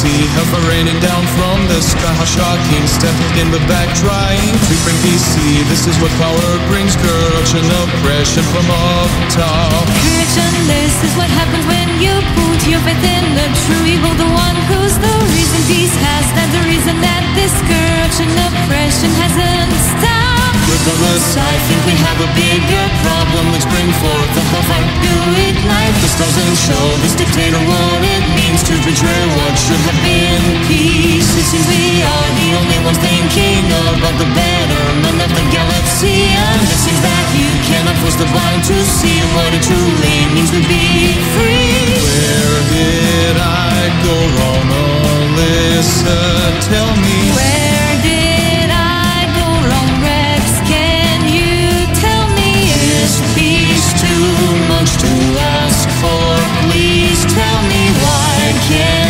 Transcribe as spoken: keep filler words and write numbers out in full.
see hellfire raining down from the sky. How shocking, stepping in but back trying to bring peace. See, this is what power brings, corruption, oppression from up top. Correction, this is what happens when you put your faith in the true evil, the one who's the reason peace has. That's the reason that this corruption, oppression hasn't stopped. Regardless, I think we have a bigger problem. Let's bring forth the hellfire to ignite. This doesn't show this dictator what it means to betray what should have been peace. It seems we are the only ones thinking about the betterment of the galaxy, and it seems that you cannot force the blind to see what it truly means to be free. Where did I go wrong, Alissa? Tell me. Where did I go wrong, Rex? Can you tell me? Is peace too much to ask for? Please tell me why can't